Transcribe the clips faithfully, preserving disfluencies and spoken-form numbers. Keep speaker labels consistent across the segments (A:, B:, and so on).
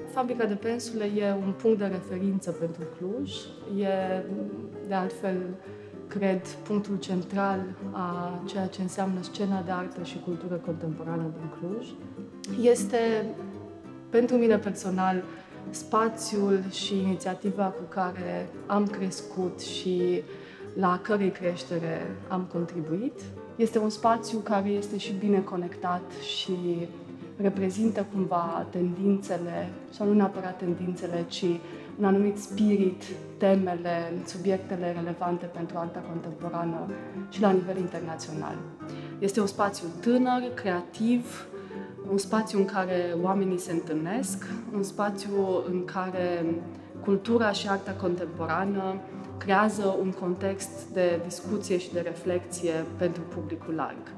A: Fabrica de Pensule e un punct de referință pentru Cluj. E, de altfel, cred, punctul central a ceea ce înseamnă scena de artă și cultură contemporană din Cluj. Este, pentru mine personal, spațiul și inițiativa cu care am crescut și la cărei creștere am contribuit. Este un spațiu care este și bine conectat și reprezintă cumva tendințele, sau nu neapărat tendințele, ci un anumit spirit, temele, subiectele relevante pentru arta contemporană și la nivel internațional. Este un spațiu tânăr, creativ, un spațiu în care oamenii se întâlnesc, un spațiu în care cultura și arta contemporană creează un context de discuție și de reflexie pentru publicul larg.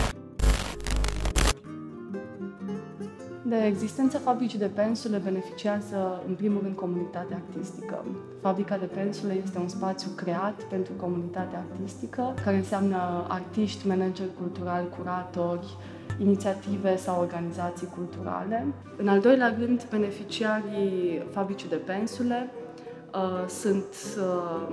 A: De existența Fabricii de Pensule beneficiază, în primul rând, comunitatea artistică. Fabrica de Pensule este un spațiu creat pentru comunitatea artistică, care înseamnă artiști, manageri culturali, curatori, inițiative sau organizații culturale. În al doilea rând, beneficiarii Fabricii de Pensule uh, sunt uh,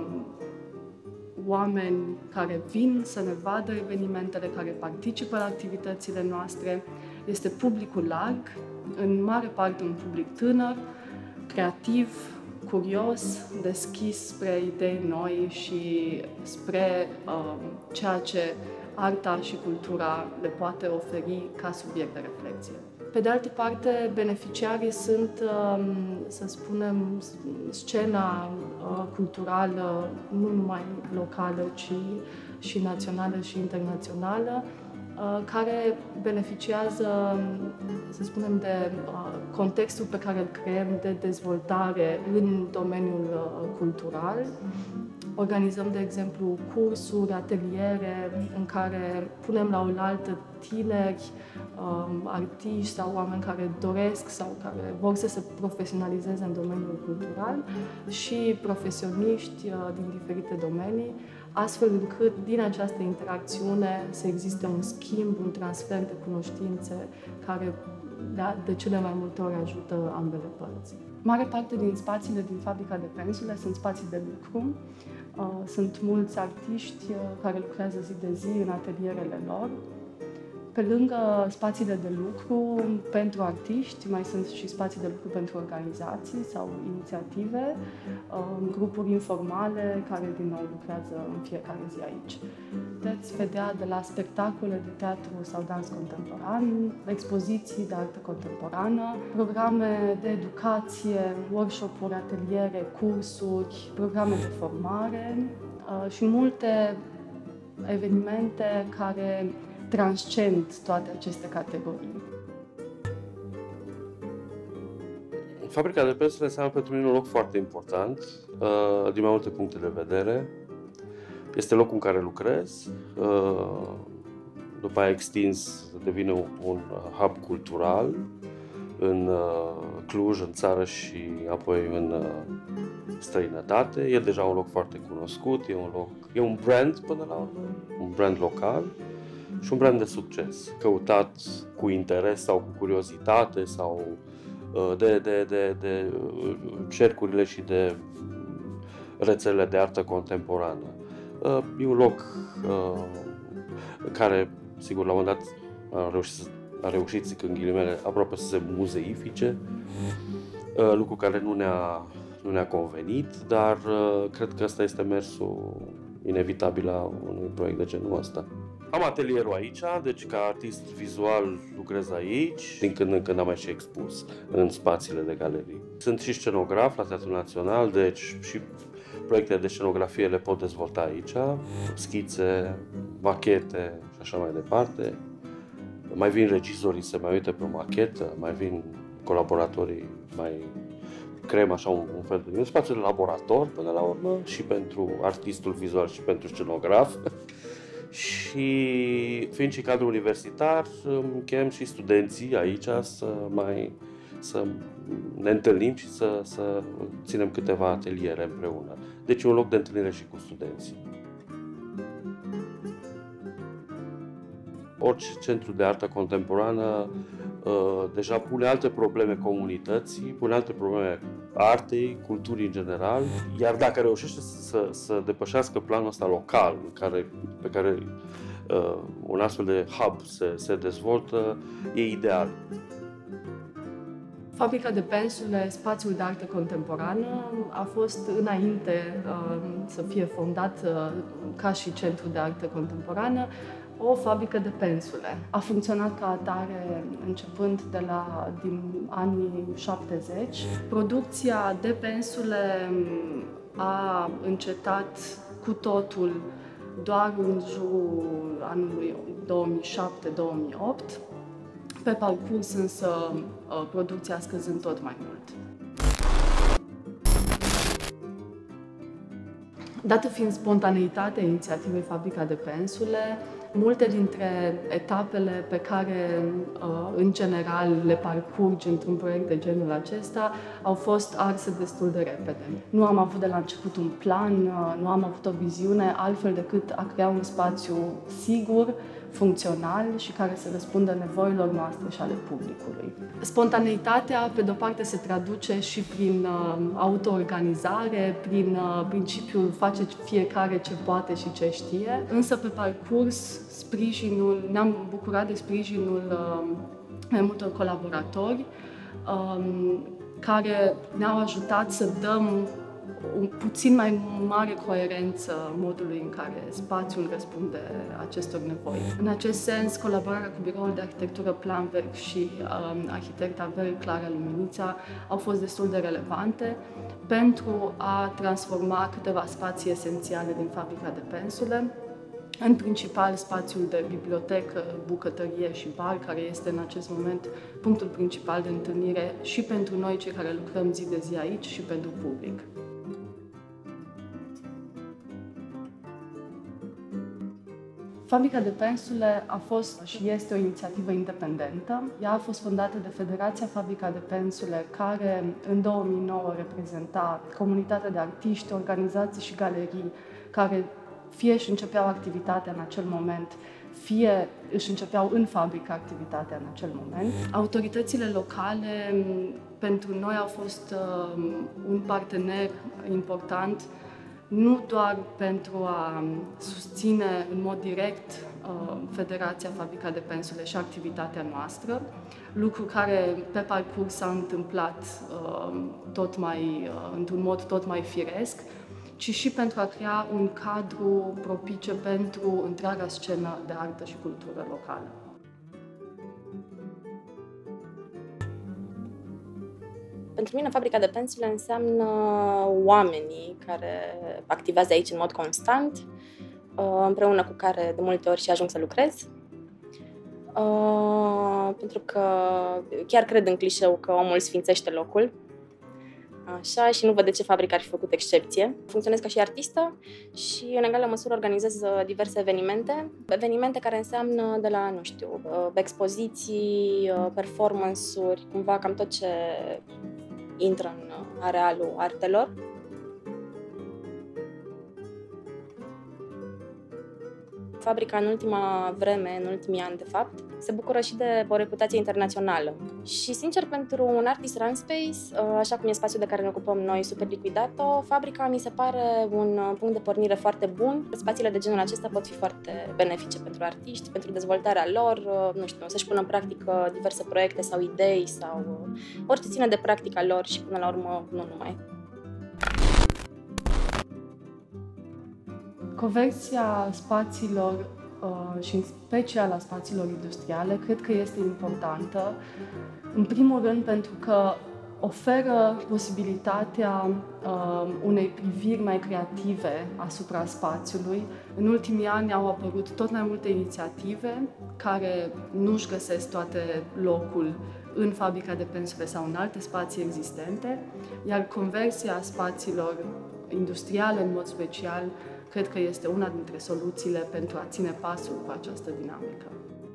A: oameni care vin să ne vadă evenimentele, care participă la activitățile noastre. Este publicul larg, în mare parte un public tânăr, creativ, curios, deschis spre idei noi și spre uh, ceea ce arta și cultura le poate oferi ca subiect de reflexie. Pe de altă parte, beneficiarii sunt, să spunem, scena culturală, nu numai locală, ci și națională și internațională, care beneficiază, să spunem, de contextul pe care îl creăm de dezvoltare în domeniul cultural. Organizăm, de exemplu, cursuri, ateliere în care punem la oaltă tineri, artiști sau oameni care doresc sau care vor să se profesionalizeze în domeniul cultural și profesioniști din diferite domenii, astfel încât din această interacțiune să existe un schimb, un transfer de cunoștințe care de cele mai multe ori ajută ambele părți. Mare parte din spațiile din Fabrica de Pensule sunt spații de lucru. Sunt mulți artiști care lucrează zi de zi în atelierele lor. Pe lângă spațiile de lucru pentru artiști, mai sunt și spații de lucru pentru organizații sau inițiative, grupuri informale care, din nou, lucrează în fiecare zi aici. Puteți vedea de la spectacole de teatru sau dans contemporan, expoziții de artă contemporană, programe de educație, workshop-uri, ateliere, cursuri, programe de formare și multe evenimente care transcend toate aceste categorii.
B: Fabrica de Pensule înseamnă pentru mine un loc foarte important, din mai multe puncte de vedere. Este locul în care lucrez, după aia extins, devine un hub cultural în Cluj, în țară și apoi în străinătate. E deja un loc foarte cunoscut, e un loc, e un brand până la urmă, un brand local. Și un brand de succes, căutat cu interes sau cu curiozitate sau de, de, de, de cercurile și de rețelele de artă contemporană. E un loc care, sigur, la un moment dat a reușit, a reușit, zic în ghilimele, aproape să se muzeifice, lucru care nu ne-a, nu ne-a convenit, dar cred că ăsta este mersul inevitabil la unui proiect de genul ăsta. Am atelierul aici, deci ca artist vizual lucrez aici, din când în când am mai și expus în spațiile de galerii. Sunt și scenograf la Teatrul Național, deci și proiecte de scenografie le pot dezvolta aici, schițe, machete și așa mai departe. Mai vin regizorii să mai uite pe o machetă, mai vin colaboratorii, mai creăm așa un, un fel de un spațiu de laborator până la urmă și pentru artistul vizual și pentru scenograf. Și fiind și cadru universitar, îmi chem și studenții aici să mai să ne întâlnim și să, să ținem câteva ateliere împreună. Deci e un loc de întâlnire și cu studenții. Orice centru de artă contemporană deja pune alte probleme comunității, pune alte probleme artei, culturii în general, iar dacă reușește să, să depășească planul ăsta local, în care, pe care uh, un astfel de hub se, se dezvoltă, e ideal.
A: Fabrica de pensule, spațiul de artă contemporană, a fost înainte uh, să fie fondat uh, ca și centru de artă contemporană, o fabrică de pensule. A funcționat ca atare începând de la din anii șaptezeci. Producția de pensule a încetat cu totul doar în jurul anului două mii șapte două mii opt. Pe parcurs însă producția scăzând tot mai mult. Dată fiind spontaneitatea inițiativei Fabrica de Pensule, multe dintre etapele pe care, în general, le parcurgi într-un proiect de genul acesta au fost arse destul de repede. Nu am avut de la început un plan, nu am avut o viziune altfel decât a crea un spațiu sigur, funcțional și care să răspundă nevoilor noastre și ale publicului. Spontaneitatea, pe de-o parte, se traduce și prin uh, auto-organizare, prin uh, principiul face fiecare ce poate și ce știe, însă pe parcurs sprijinul, ne-am bucurat de sprijinul uh, mai multor colaboratori um, care ne-au ajutat să dăm un puțin mai mare coerență modului în care spațiul răspunde acestor nevoi. În acest sens, colaborarea cu Biroul de Arhitectură Planwerk și um, arhitecta Clara Luminița au fost destul de relevante pentru a transforma câteva spații esențiale din Fabrica de Pensule, în principal spațiul de bibliotecă, bucătărie și bar, care este în acest moment punctul principal de întâlnire și pentru noi, cei care lucrăm zi de zi aici, și pentru public. Fabrica de Pensule a fost și este o inițiativă independentă. Ea a fost fondată de Federația Fabrica de Pensule, care în două mii nouă reprezenta comunitatea de artiști, organizații și galerii care fie își începeau activitatea în acel moment, fie își începeau în fabrică activitatea în acel moment. Autoritățile locale pentru noi au fost uh, un partener important, nu doar pentru a susține în mod direct uh, Federația Fabrica de Pensule și activitatea noastră, lucru care pe parcurs s-a întâmplat uh, tot mai, uh, într-un mod tot mai firesc, ci și pentru a crea un cadru propice pentru întreaga scenă de artă și cultură locală.
C: Pentru mine, Fabrica de Pensule înseamnă oamenii care activează aici în mod constant, împreună cu care de multe ori și ajung să lucrez. Pentru că chiar cred în clișeu că omul sfințește locul. Așa, și nu văd de ce fabrica ar fi făcut excepție. Funcționez ca și artistă și în egală măsură organizez diverse evenimente. Evenimente care înseamnă de la, nu știu, expoziții, performance-uri, cumva cam tot ce intră în arealul artelor. Fabrica în ultima vreme, în ultimii ani de fapt, se bucură și de o reputație internațională. Și sincer, pentru un artist run space, așa cum e spațiul de care ne ocupăm noi, Super Liquidato, Fabrica mi se pare un punct de pornire foarte bun. Spațiile de genul acesta pot fi foarte benefice pentru artiști, pentru dezvoltarea lor, nu știu, să-și pună în practică diverse proiecte sau idei sau orice ține de practica lor și până la urmă nu numai.
A: Conversia spațiilor uh, și în special a spațiilor industriale cred că este importantă, în primul rând pentru că oferă posibilitatea uh, unei priviri mai creative asupra spațiului. În ultimii ani au apărut tot mai multe inițiative care nu-și găsesc toate locul în Fabrica de Pensule sau în alte spații existente, iar conversia spațiilor industriale, în mod special, cred că este una dintre soluțiile pentru a ține pasul cu această dinamică.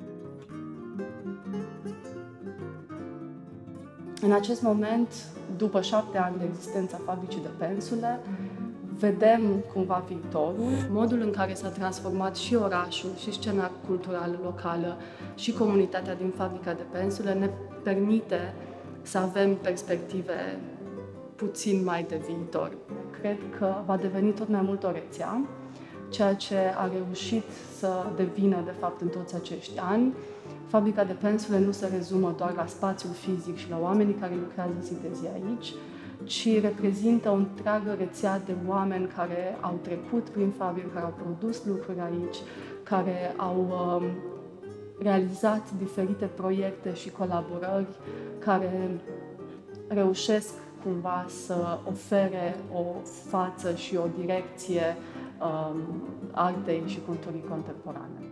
A: În acest moment, după șapte ani de existența Fabricii de Pensule, vedem cumva viitorul, modul în care s-a transformat și orașul, și scena culturală locală, și comunitatea din Fabrica de Pensule ne permite să avem perspective puțin mai de viitor. Cred că va deveni tot mai mult o rețea, ceea ce a reușit să devină, de fapt, în toți acești ani. Fabrica de pensule nu se rezumă doar la spațiul fizic și la oamenii care lucrează zi de zi aici, ci reprezintă o întreagă rețea de oameni care au trecut prin fabrică, care au produs lucruri aici, care au um, realizat diferite proiecte și colaborări, care reușesc cumva să ofere o față și o direcție um, artei și culturii contemporane.